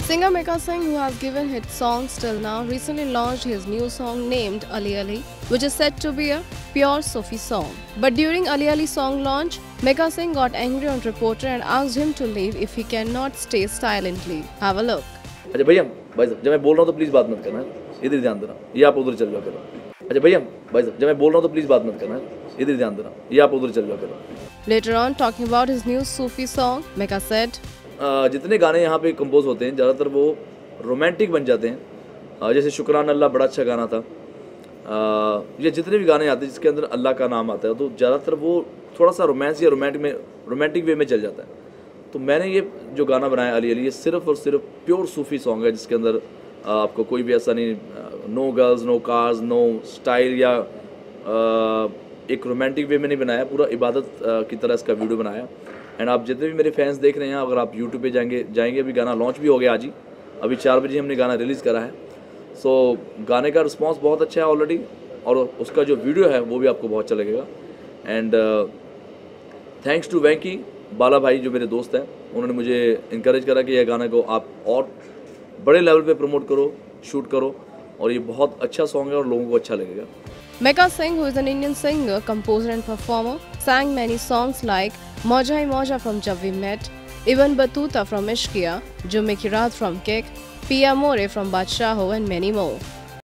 Singer Meka Singh, who has given hit songs till now, recently launched his new song named Ali Ali, which is said to be a pure Sufi song. But during Ali Ali song launch, Meka Singh got angry on reporter and asked him to leave if he cannot stay silently. Have a look. अच्छा भैया, भाई साहब, जब मैं बोल रहा हूँ तो प्लीज़ बात मत करना, इधर ध्यान देना, ये आप उधर चल जाओ करो। अच्छा भैया, भाई साहब, जब मैं बोल रहा हूँ तो प्लीज़ बात मत करना, इधर ध्यान देना, ये आप उधर चल जाओ करो। Later on, talking about his new Sufi song, Meka said, जितने गाने यहाँ पे कंपोज होते हैं ज़्यादातर वो रोमांटिक बन जाते हैं। जैसे शुक्रान अल्लाह बड़ा अच्छा गाना था। ये जितने भी गाने आते हैं जिसके अंदर अल्लाह का नाम आता है तो ज़्यादातर वो थोड़ा सा रोमांस या रोमांटिक वे में चल जाता है। तो मैंने ये जो गाना बनाया अली अली, ये सिर्फ़ और सिर्फ प्योर सूफ़ी सॉन्ग है जिसके अंदर आपको कोई भी ऐसा नहीं, no girls, no cars, no style या एक रोमांटिक वे में नहीं बनाया, पूरा इबादत की तरह इसका वीडियो बनाया। एंड आप जितने भी मेरे फैंस देख रहे हैं, अगर आप यूट्यूब पे जाएंगे अभी गाना लॉन्च भी हो गया आज ही, अभी 4 बजे हमने गाना रिलीज़ करा है। सो गाने का रिस्पांस बहुत अच्छा है ऑलरेडी, और उसका जो वीडियो है वो भी आपको बहुत अच्छा लगेगा। And thanks to Venky Bala भाई जो मेरे दोस्त हैं, उन्होंने मुझे इनकरेज करा कि यह गाना को आप और बड़े लेवल पे प्रमोट करो, शूट करो, और ये बहुत अच्छा सॉन्ग है और लोगों को अच्छा लगेगा। Meka Singh, who is an Indian singer, composer and performer, sang many songs like Moja Hi Moja from Jab We Met, Ibn Battuta from Ishqiya, Jumme Ki Raat from Kick, Pia More from Badshaaho and many more.